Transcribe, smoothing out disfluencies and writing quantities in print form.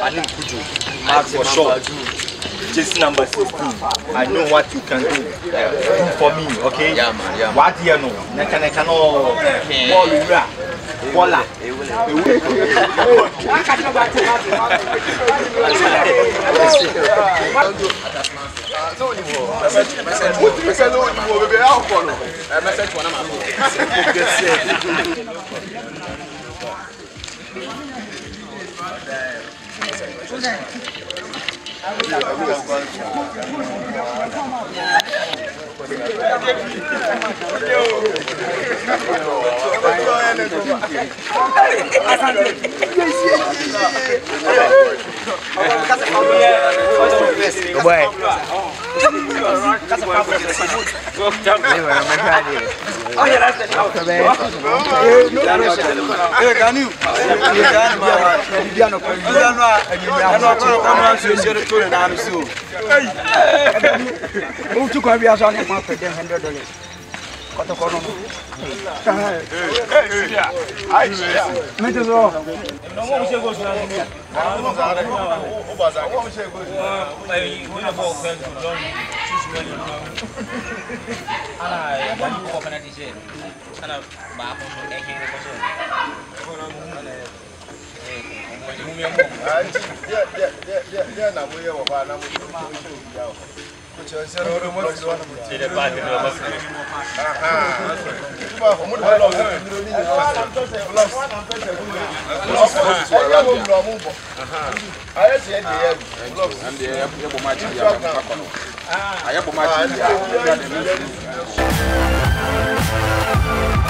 Alim Kujo, mark for sure. Just number 16. I know what you can do for me, okay? Yeah, man, yeah. What do you know? I cannot Bola. I